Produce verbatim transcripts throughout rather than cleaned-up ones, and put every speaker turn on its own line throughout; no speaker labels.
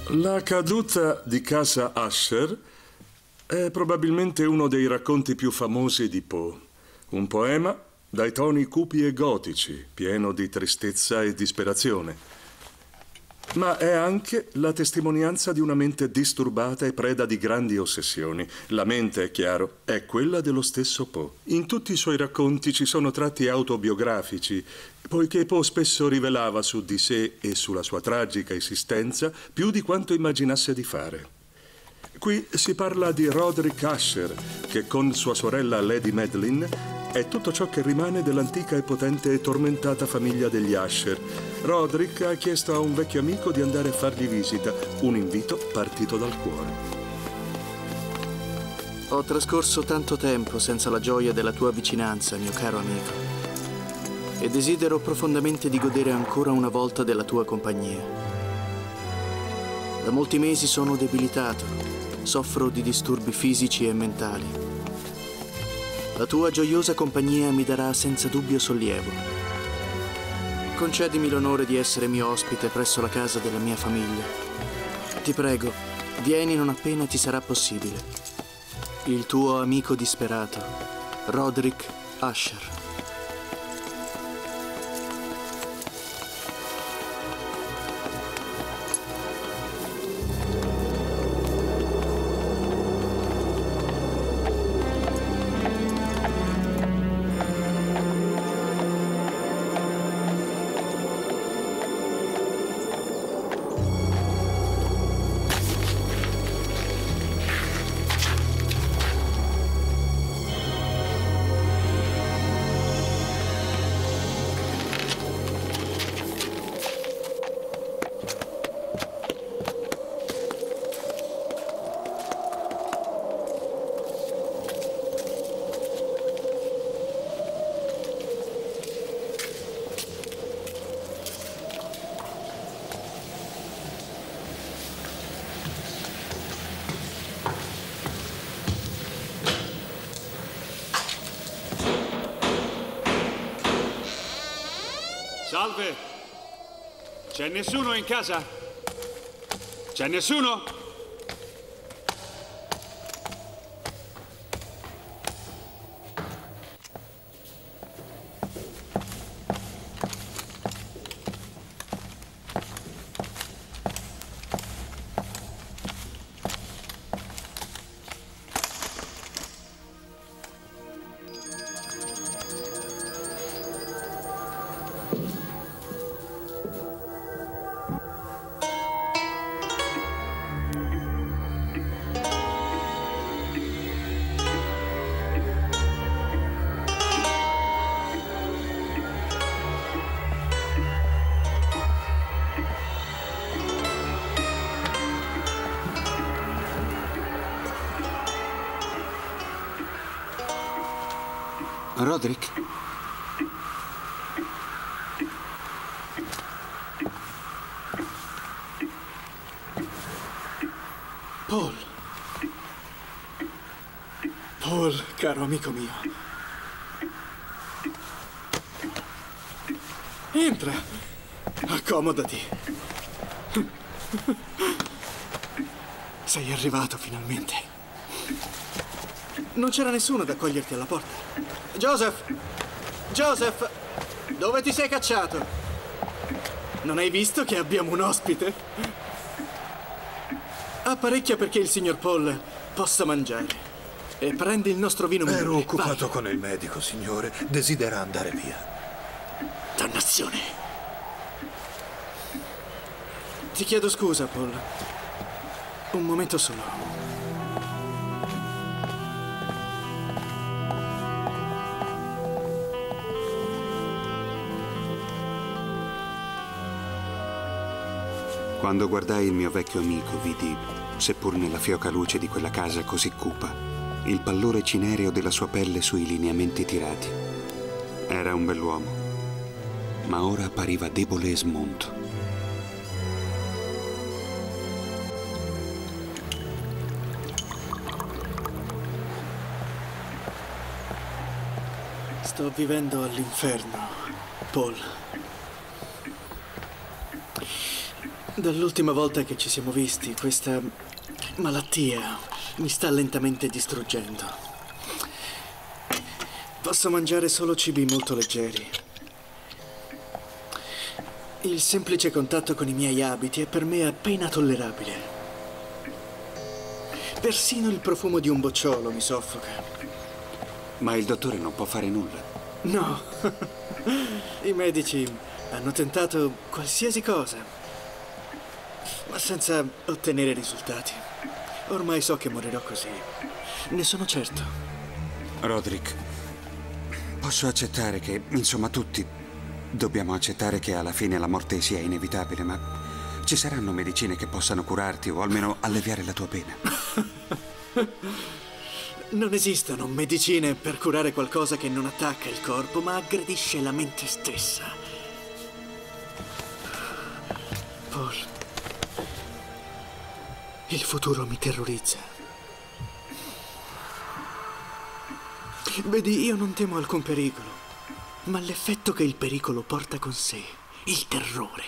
La caduta di casa Usher è probabilmente uno dei racconti più famosi di Poe. Un poema dai toni cupi e gotici, pieno di tristezza e disperazione. Ma è anche la testimonianza di una mente disturbata e preda di grandi ossessioni. La mente, è chiaro, è quella dello stesso Poe. In tutti i suoi racconti ci sono tratti autobiografici, poiché Poe spesso rivelava su di sé e sulla sua tragica esistenza più di quanto immaginasse di fare. Qui si parla di Roderick Usher, che con sua sorella Lady Madeline è tutto ciò che rimane dell'antica e potente e tormentata famiglia degli Usher. Roderick ha chiesto a un vecchio amico di andare a fargli visita, un invito partito dal cuore.
Ho trascorso tanto tempo senza la gioia della tua vicinanza, mio caro amico, e desidero profondamente di godere ancora una volta della tua compagnia. Da molti mesi sono debilitato, soffro di disturbi fisici e mentali. La tua gioiosa compagnia mi darà senza dubbio sollievo. Concedimi l'onore di essere mio ospite presso la casa della mia famiglia. Ti prego, vieni non appena ti sarà possibile. Il tuo amico disperato, Roderick Usher.
Salve! C'è nessuno in casa? C'è nessuno?
Roderick? Paul. Paul, caro amico mio. Entra. Accomodati. Sei arrivato finalmente. Non c'era nessuno ad accoglierti alla porta. Joseph! Joseph! Dove ti sei cacciato? Non hai visto che abbiamo un ospite? Apparecchia perché il signor Paul possa mangiare. E prendi il nostro vino migliore.
Ero occupato
Vai.
con il medico, signore. Desidera andare via.
Dannazione! Ti chiedo scusa, Paul. Un momento solo.
Quando guardai il mio vecchio amico, vidi, seppur nella fioca luce di quella casa così cupa, il pallore cinereo della sua pelle sui lineamenti tirati. Era un bell'uomo, ma ora appariva debole e smunto.
Sto vivendo all'inferno, Paul. Dall'ultima volta che ci siamo visti, questa malattia mi sta lentamente distruggendo. Posso mangiare solo cibi molto leggeri. Il semplice contatto con i miei abiti è per me appena tollerabile. Persino il profumo di un bocciolo mi soffoca.
Ma il dottore non può fare nulla.
No. I medici hanno tentato qualsiasi cosa, ma senza ottenere risultati. Ormai so che morirò così. Ne sono certo.
Roderick, posso accettare che, insomma, tutti dobbiamo accettare che alla fine la morte sia inevitabile, ma ci saranno medicine che possano curarti o almeno alleviare la tua pena.
Non esistono medicine per curare qualcosa che non attacca il corpo, ma aggredisce la mente stessa. Paul, il futuro mi terrorizza. Vedi, io non temo alcun pericolo, ma l'effetto che il pericolo porta con sé, il terrore.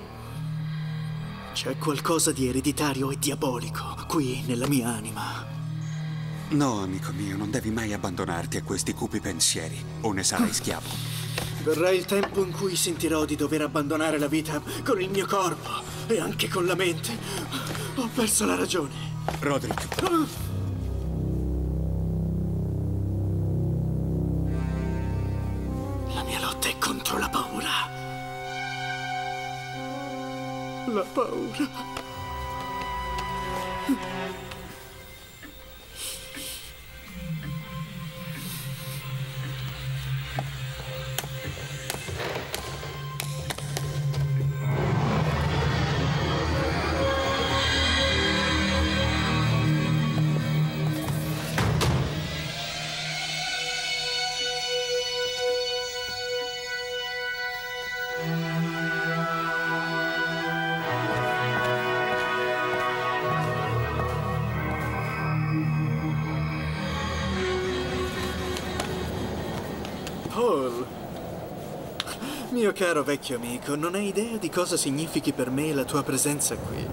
C'è qualcosa di ereditario e diabolico qui nella mia anima.
No, amico mio, non devi mai abbandonarti a questi cupi pensieri, o ne sarai schiavo.
Verrà il tempo in cui sentirò di dover abbandonare la vita con il mio corpo e anche con la mente. Ho perso la ragione.
Roderick.
La mia lotta è contro la paura. La paura. Paul, mio caro vecchio amico, non hai idea di cosa significhi per me la tua presenza qui.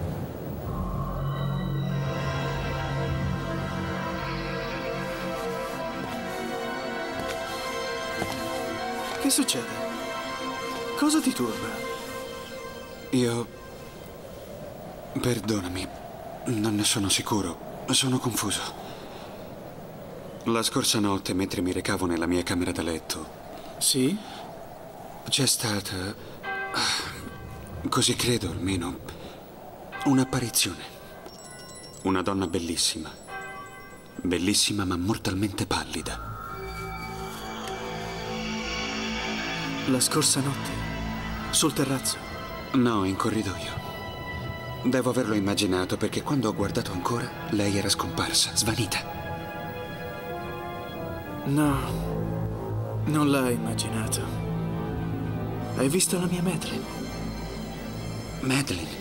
Che succede? Cosa ti turba?
Io... Perdonami, non ne sono sicuro. Sono confuso. La scorsa notte, mentre mi recavo nella mia camera da letto...
Sì?
C'è stata... così credo almeno... un'apparizione. Una donna bellissima. Bellissima ma mortalmente pallida.
La scorsa notte? Sul terrazzo?
No, in corridoio. Devo averlo immaginato perché quando ho guardato ancora, lei era scomparsa, svanita.
No, non l'hai immaginato. Hai visto la mia Madeline?
Madeline?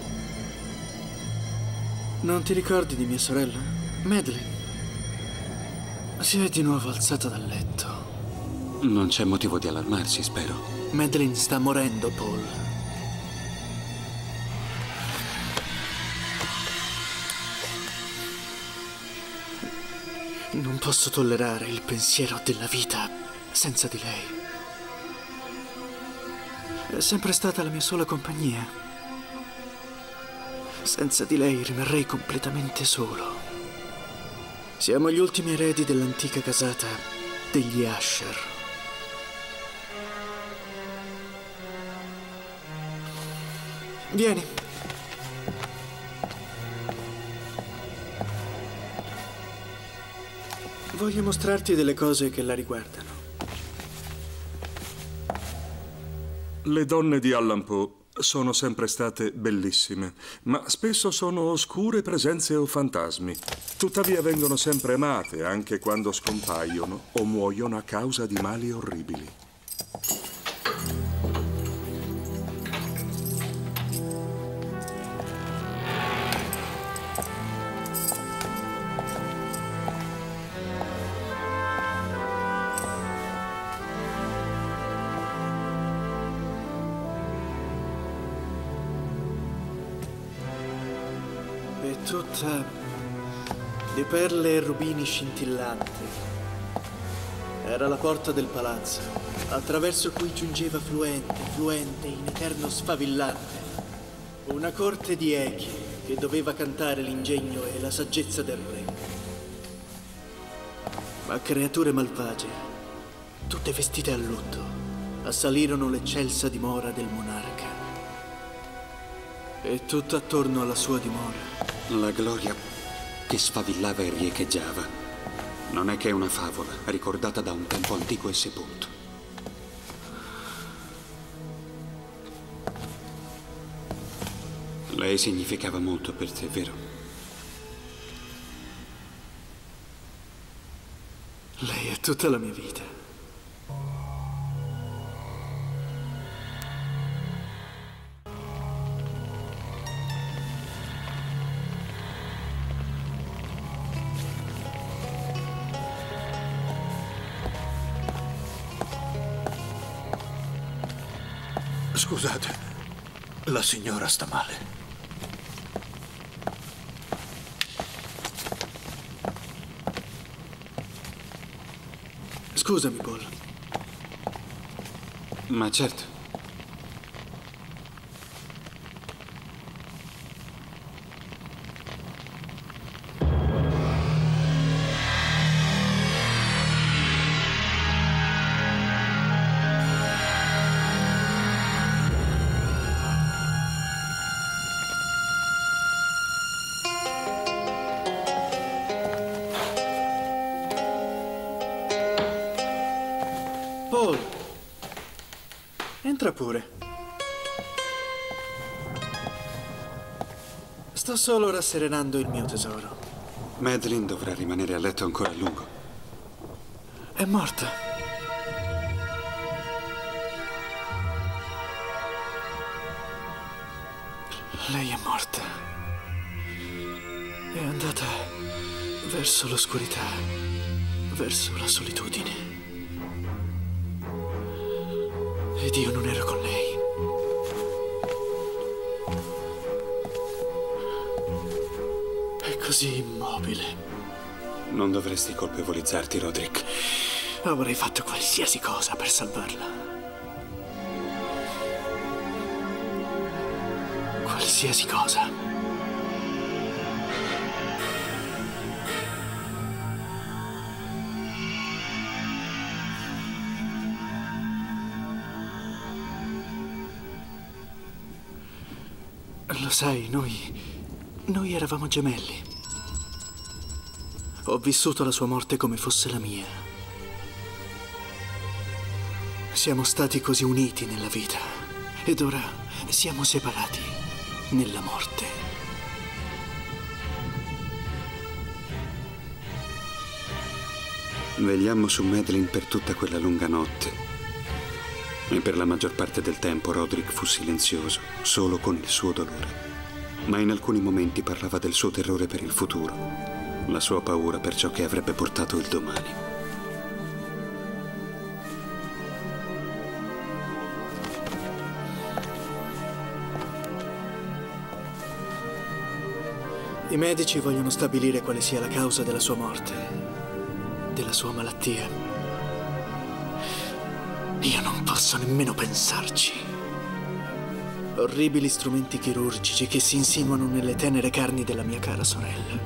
Non ti ricordi di mia sorella? Madeline. Si è di nuovo alzata dal letto.
Non c'è motivo di allarmarsi, spero.
Madeline sta morendo, Paul. Non posso tollerare il pensiero della vita senza di lei. È sempre stata la mia sola compagnia. Senza di lei rimarrei completamente solo. Siamo gli ultimi eredi dell'antica casata degli Asher. Vieni. Voglio mostrarti delle cose che la riguardano.
Le donne di Allan Poe sono sempre state bellissime, ma spesso sono oscure presenze o fantasmi. Tuttavia vengono sempre amate, anche quando scompaiono o muoiono a causa di mali orribili.
tutta di perle e rubini scintillanti. Era la porta del palazzo, attraverso cui giungeva fluente, fluente, in eterno sfavillante. Una corte di echi che doveva cantare l'ingegno e la saggezza del re. Ma creature malvagie, tutte vestite a lutto, assalirono l'eccelsa dimora del monarca. E tutto attorno alla sua dimora
la gloria che sfavillava e riecheggiava non è che una favola ricordata da un tempo antico e sepolto. Lei significava molto per te, vero?
Lei è tutta la mia vita.
Scusate, la signora sta male.
Scusami, Paul.
Ma certo.
Paul, entra pure. Sto solo rasserenando il mio tesoro.
Madeline dovrà rimanere a letto ancora a lungo.
È morta. Lei è morta. È andata verso l'oscurità, verso la solitudine. Ed io non ero con lei. È così immobile.
Non dovresti colpevolizzarti, Roderick.
Avrei fatto qualsiasi cosa per salvarla. Qualsiasi cosa. Lo sai, noi... noi eravamo gemelli. Ho vissuto la sua morte come fosse la mia. Siamo stati così uniti nella vita ed ora siamo separati nella morte.
Vegliammo su Madeline per tutta quella lunga notte. E per la maggior parte del tempo Roderick fu silenzioso, solo con il suo dolore. Ma in alcuni momenti parlava del suo terrore per il futuro, la sua paura per ciò che avrebbe portato il domani.
I medici vogliono stabilire quale sia la causa della sua morte, della sua malattia. Io non posso nemmeno pensarci. Orribili strumenti chirurgici che si insinuano nelle tenere carni della mia cara sorella.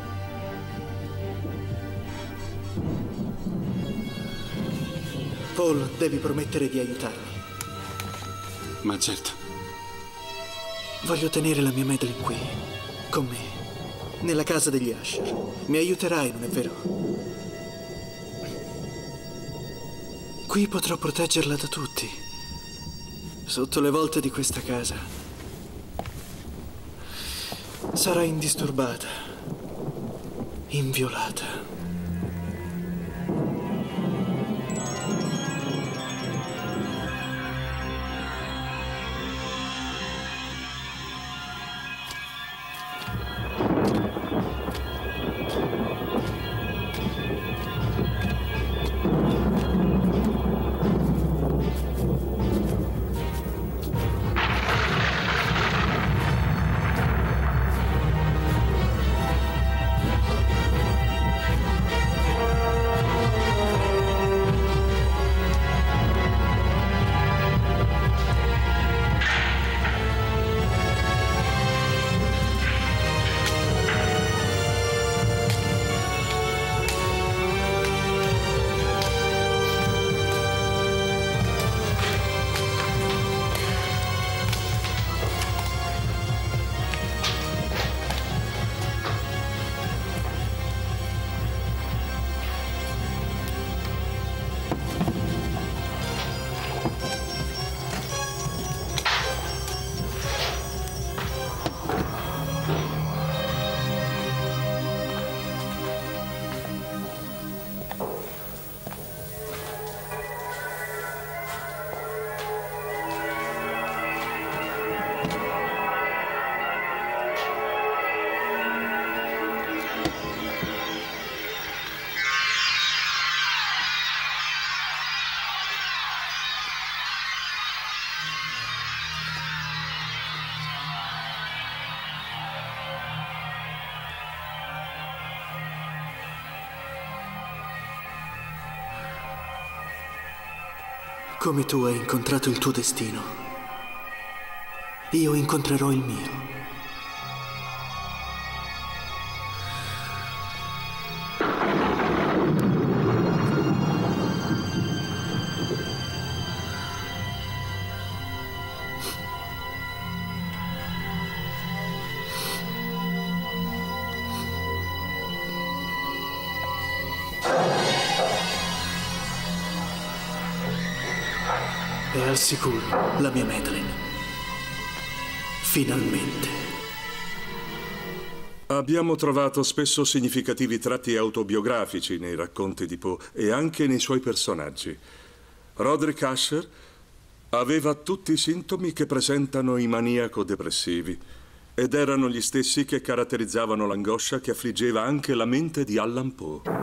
Paul, devi promettere di aiutarmi.
Ma certo.
Voglio tenere la mia Madeline qui, con me, nella casa degli Asher. Mi aiuterai, non è vero? Qui potrò proteggerla da tutti, sotto le volte di questa casa. Sarà indisturbata, inviolata. Come tu hai incontrato il tuo destino, io incontrerò il mio. È al sicuro, la mia Madeline. Finalmente.
Abbiamo trovato spesso significativi tratti autobiografici nei racconti di Poe e anche nei suoi personaggi. Roderick Usher aveva tutti i sintomi che presentano i maniaco-depressivi ed erano gli stessi che caratterizzavano l'angoscia che affliggeva anche la mente di Allan Poe.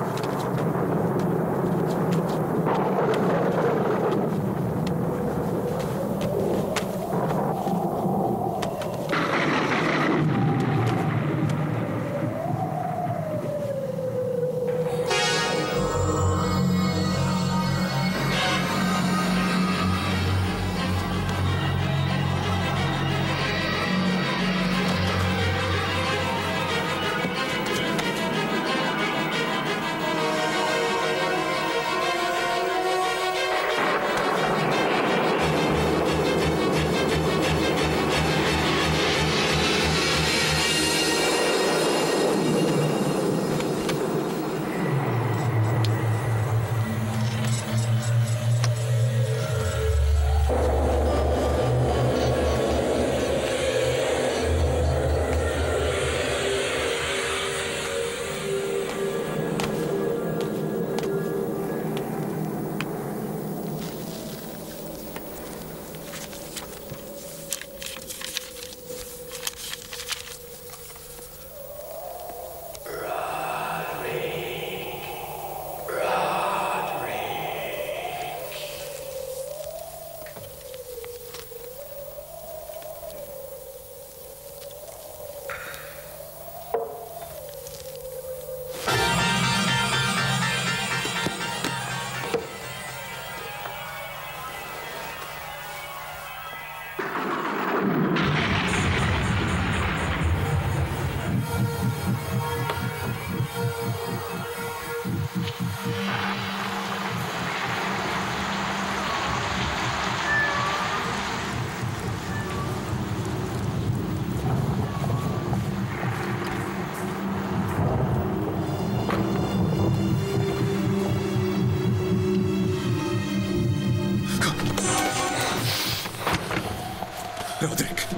Roderick.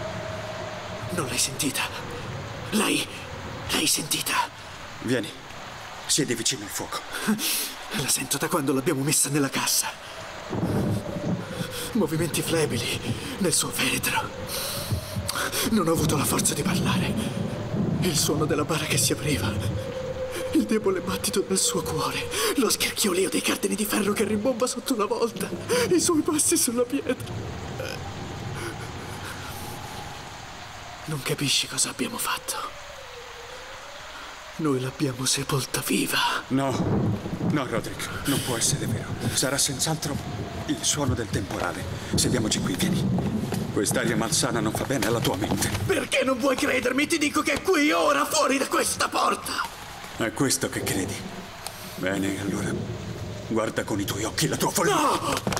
Non l'hai sentita? L'hai... l'hai sentita?
Vieni, siedi vicino al fuoco.
La sento da quando l'abbiamo messa nella cassa. Movimenti flebili nel suo feretro. Non ho avuto la forza di parlare. Il suono della bara che si apriva. Il debole battito del suo cuore. Lo scricchiolio dei cardini di ferro che rimbomba sotto una volta. I suoi passi sulla pietra. Non capisci cosa abbiamo fatto? Noi l'abbiamo sepolta viva.
No, no, Roderick, non può essere vero. Sarà senz'altro il suono del temporale. Sediamoci qui, vieni. Quest'aria malsana non fa bene alla tua mente.
Perché non vuoi credermi? Ti dico che è qui, ora, fuori da questa porta.
È questo che credi? Bene, allora guarda con i tuoi occhi la tua follia.
No!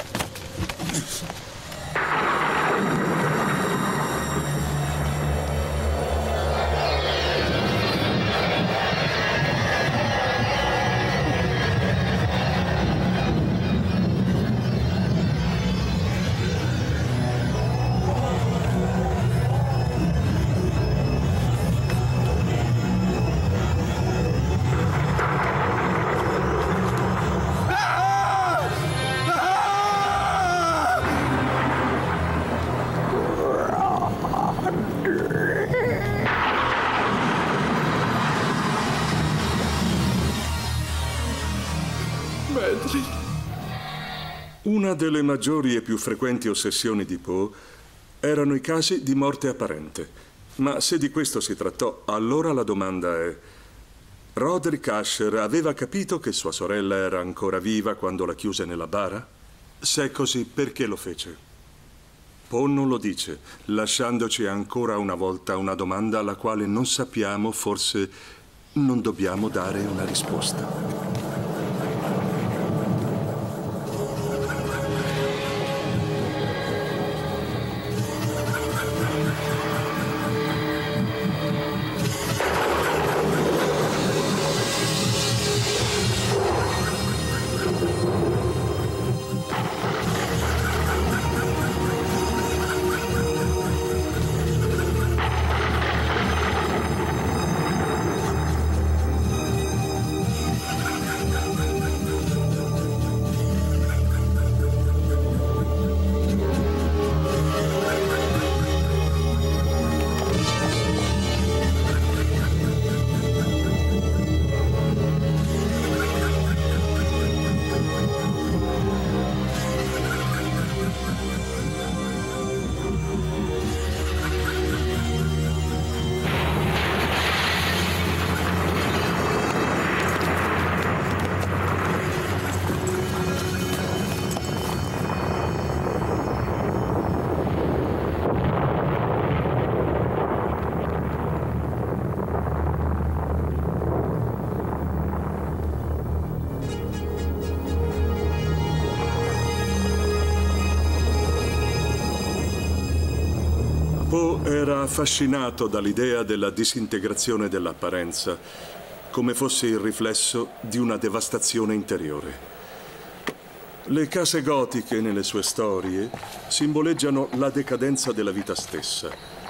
Una delle maggiori e più frequenti ossessioni di Poe erano i casi di morte apparente. Ma se di questo si trattò, allora la domanda è: Roderick Usher aveva capito che sua sorella era ancora viva quando la chiuse nella bara? Se è così, perché lo fece? Poe non lo dice, lasciandoci ancora una volta una domanda alla quale non sappiamo, forse non dobbiamo dare una risposta. Poe era affascinato dall'idea della disintegrazione dell'apparenza, come fosse il riflesso di una devastazione interiore. Le case gotiche nelle sue storie simboleggiano la decadenza della vita stessa.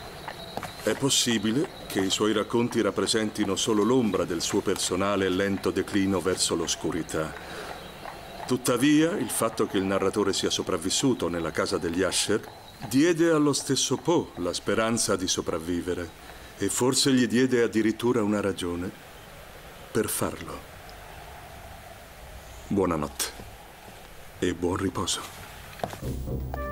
È possibile che i suoi racconti rappresentino solo l'ombra del suo personale lento declino verso l'oscurità. Tuttavia, il fatto che il narratore sia sopravvissuto nella casa degli Usher diede allo stesso Poe la speranza di sopravvivere e forse gli diede addirittura una ragione per farlo. Buonanotte e buon riposo.